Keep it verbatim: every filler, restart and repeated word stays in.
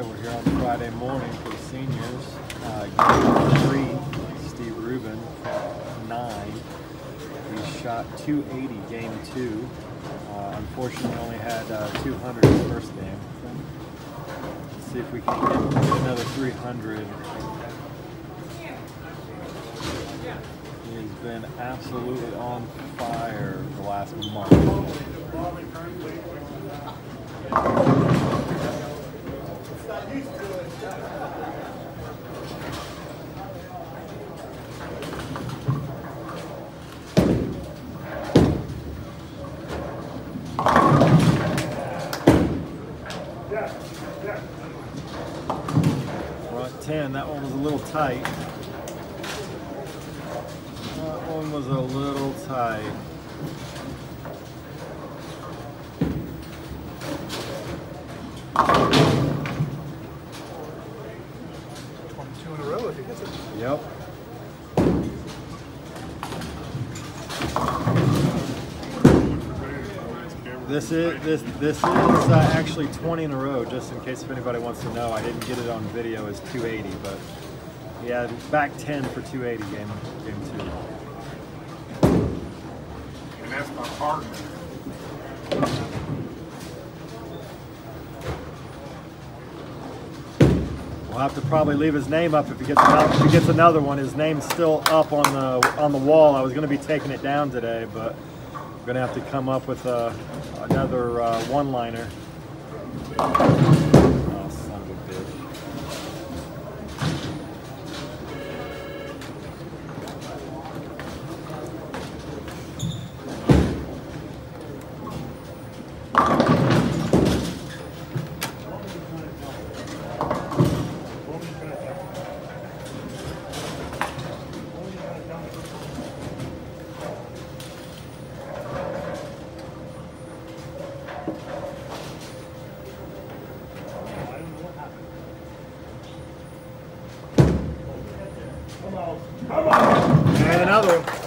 we're here on Friday morning for the seniors. Uh, game three, Steve Rubin, nine. He shot two eighty game two. Uh, unfortunately, only had uh, two hundred in the first game. Let's see if we can get another three hundred. He's been absolutely on fire the last month. We're at ten. That one was a little tight. That one was a little tight. twenty-two in a row if he hits it. Yep. This is this this is uh, actually twenty in a row. Just in case if anybody wants to know, I didn't get it on video as two eighty, but he had back ten for two eighty game game two. And that's my partner. We'll have to probably leave his name up if he gets another, if he gets another one. His name's still up on the on the wall. I was going to be taking it down today, but I'm going to have to come up with uh, another uh, one-liner. Oh, son of a bitch. Come on! And another one.